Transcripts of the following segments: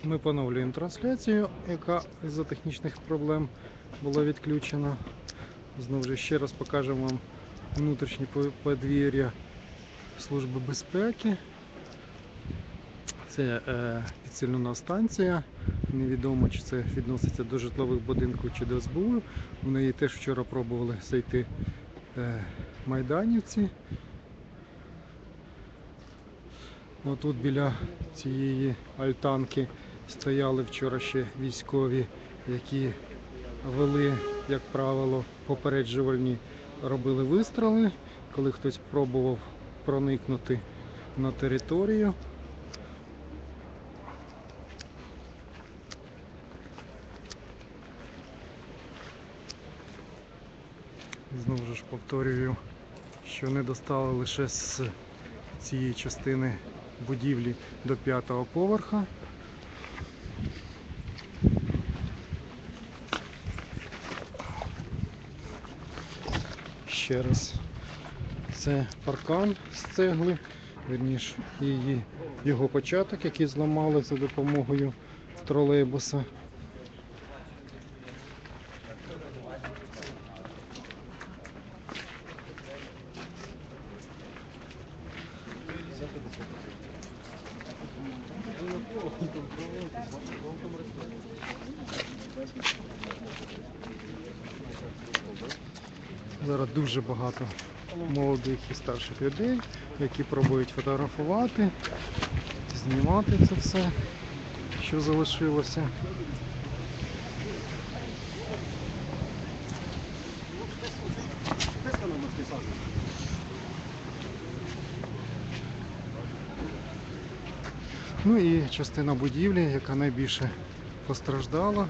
Ми поновлюємо трансляцію, яка із-за технічних проблем була відключена. Знову ж ще раз покажемо вам внутрішнє подвір'я Служби безпеки. Це підсилена станція. Невідомо, чи це відноситься до житлових будинків чи до СБУ. В неї теж вчора пробували зайти майданівці. Отут біля цієї альтанки стояли вчора ще військові, які вели, як правило, попереджувальні, робили вистріли, коли хтось пробував проникнути на територію. Знову ж повторюю, що не достали лише з цієї частини будівлі до 5-го поверха. Ще раз, це паркан з цегли, вірніше його початок, який зламали за допомогою тролейбуса. Зараз дуже багато молодих і старших людей, які пробують фотографувати, знімати це все, що залишилося. Ну і частина будівлі, яка найбільше постраждала.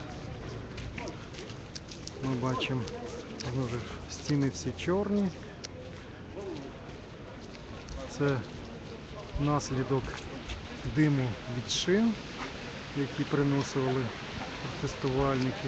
Ми бачимо, знову ж, стіни всі чорні. Це наслідок диму від шин, які приносили протестувальники.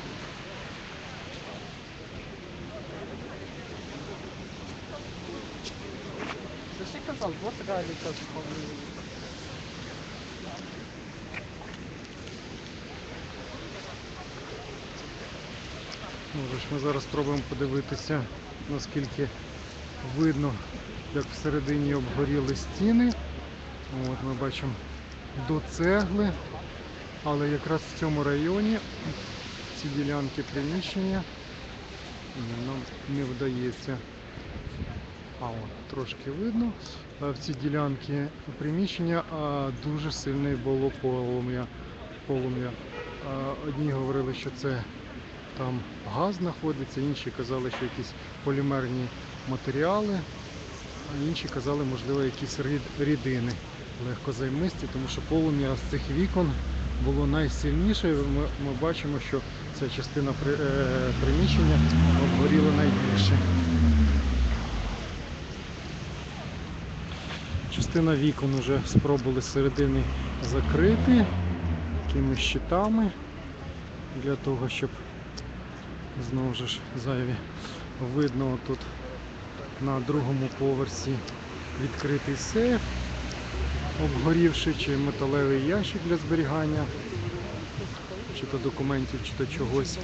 Ми зараз спробуємо подивитися, наскільки видно, як всередині обгоріли стіни. От ми бачимо до цегли, але якраз в цьому районі ці ділянки приміщення нам не вдається. Трошки видно. В ці ділянки приміщення дуже сильне було полум'я. Одні говорили, що це там газ знаходиться, інші казали, що якісь полімерні матеріали, а інші казали, можливо, якісь рідини легкозаймисті, тому що полум'я з цих вікон було найсильніше. Ми бачимо, що ця частина приміщення обгоріла найбільше. Частина вікон вже спробували зсередини закрити якимись щитами, для того, щоб знову ж зайві. Видно тут на другому поверсі відкритий сейф, обгорівши, чи металевий ящик для зберігання, чи то документів, чи то чогось.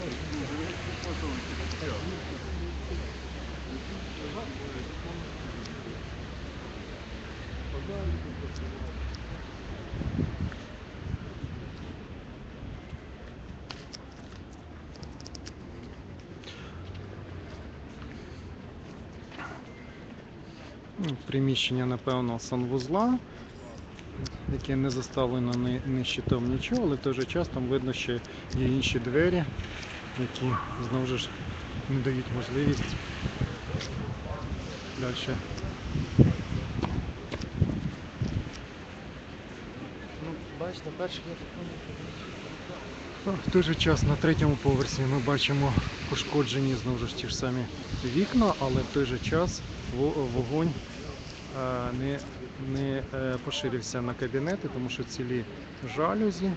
Приміщення, напевно, санвузла, яке не заставлено ні щитом, нічого, але в той же час там видно, що є інші двері, які знову ж не дають можливість далі. Бачите, перший є. В той же час на третьому поверсі ми бачимо пошкоджені знову ж ті ж самі вікна, але в той же час вогонь не поширився на кабінети, тому що цілі жалюзі.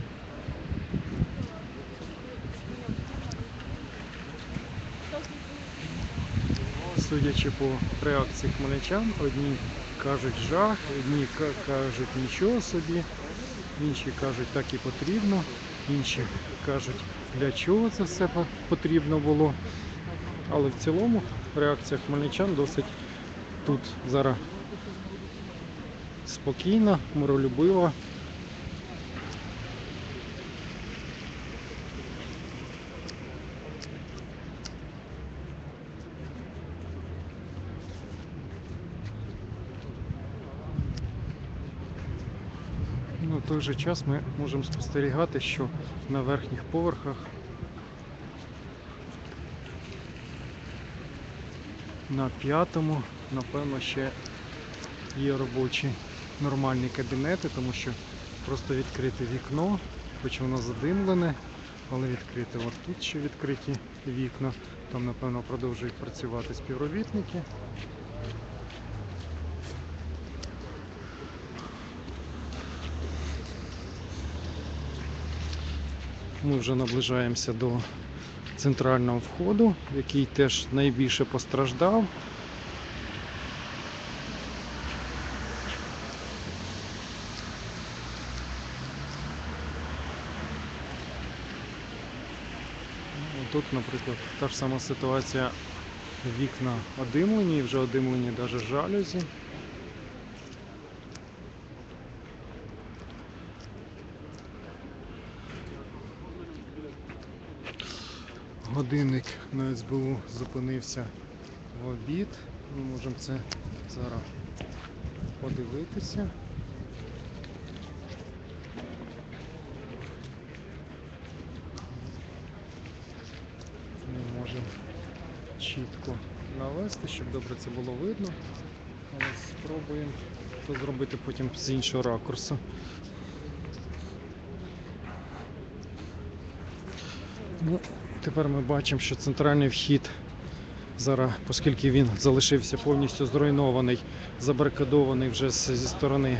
Судячи по реакції хмельничан, одні кажуть жах, одні кажуть нічого собі. інші кажуть, так і потрібно, інші кажуть, для чого це все потрібно було. Але в цілому реакція хмельничан досить тут зараз спокійна, миролюбива. Ну, в той же час ми можемо спостерігати, що на верхніх поверхах на 5-му, напевно, ще є робочі нормальні кабінети, тому що просто відкрите вікно, хоч воно задимлене, але відкрите. От тут ще відкриті вікна, там, напевно, продовжують працювати співробітники. Ми вже наближаємося до центрального входу, який теж найбільше постраждав. Тут, наприклад, та ж сама ситуація, вікна одимлені, вже одимлені навіть жалюзі. Годинник на СБУ зупинився в обід. Ми можемо це зараз подивитися. Ми можемо чітко навести, щоб добре це було видно. Але спробуємо це зробити потім з іншого ракурсу. Ну, тепер ми бачимо, що центральний вхід зараз, оскільки він залишився повністю зруйнований, забарикадований вже зі сторони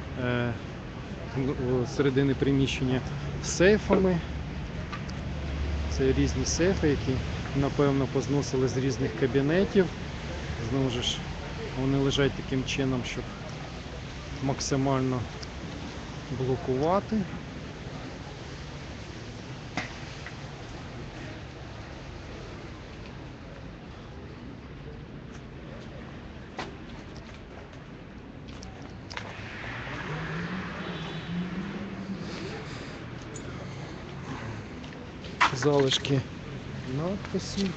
середини приміщення сейфами. Це різні сейфи, які, напевно, позносили з різних кабінетів. Знову ж, вони лежать таким чином, щоб максимально блокувати. Залишки надписів.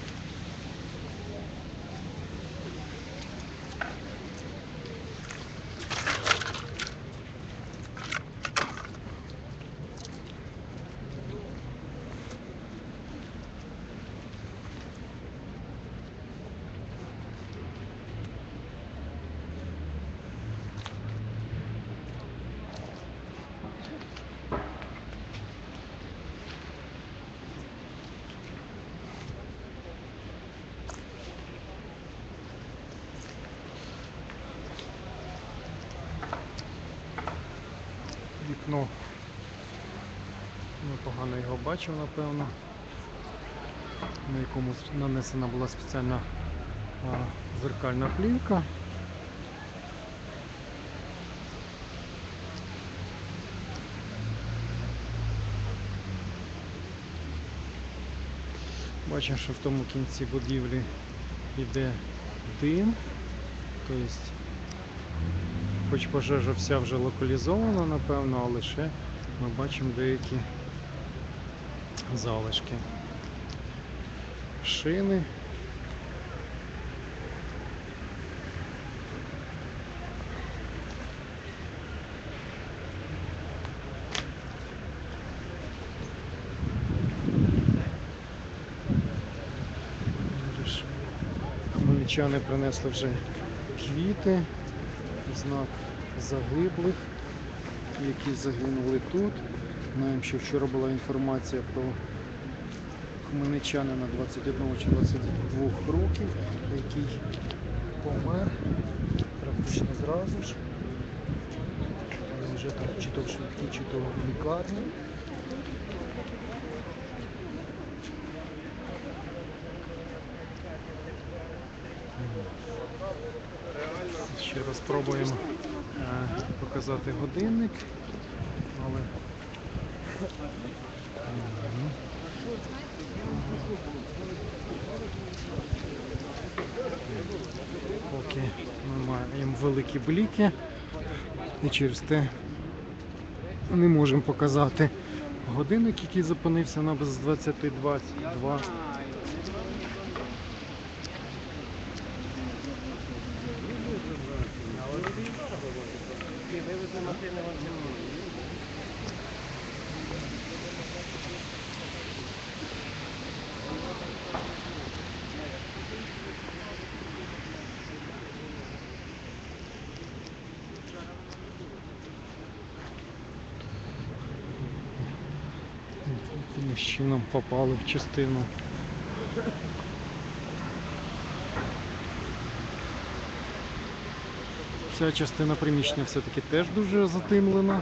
Вікно, непогано його бачив, напевно, на якому нанесена була спеціальна зеркальна плівка. Бачимо, що в тому кінці будівлі йде дим, тобто хоч пожежа вся вже локалізована, напевно, але ще ми бачимо деякі залишки. Шини. Хмельничани принесли вже квіти, знак загиблих, які загинули тут. Знаємо, що вчора була інформація про хмельничанина 21 чи 22 років, який помер практично зразу ж. Він вже там чи то в швидкій, чи то в лікарні. Ще раз спробуємо показати годинник. але Мгм. Поки ми маємо великі бліки і через те не можемо показати годинник, який зупинився на без 20:22. Якимось чином попали в частину. Ця частина приміщення все-таки теж дуже затемнена.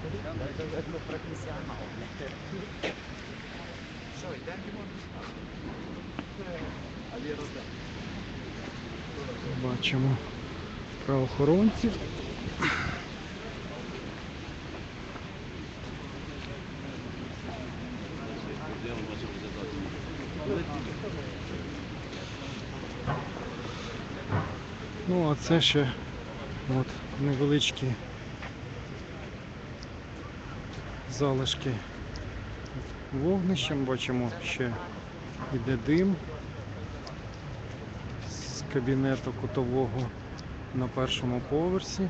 Бачимо правоохоронців. Ну, а це ще от невеличкі залишки вогнища. Ми бачимо, ще йде дим з кабінету кутового на першому поверсі.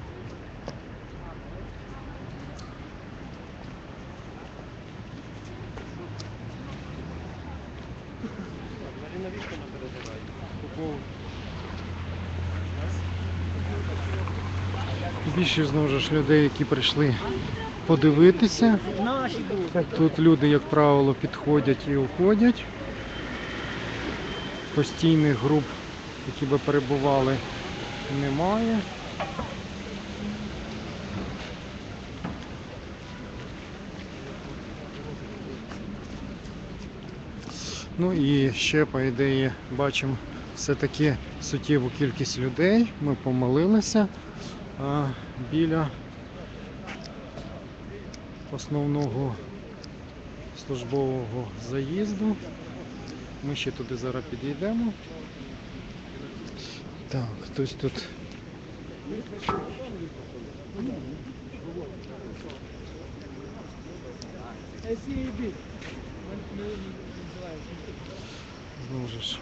Більшість знову ж людей, які прийшли подивитися. Тут люди, як правило, підходять і уходять. Постійних груп, які би перебували, немає. Ну і ще, по ідеї, бачимо все-таки суттєву кількість людей. Ми помолилися біля основного службового заїзду. Ми ще туди зараз підійдемо. Так, хтось тут. Знову ж.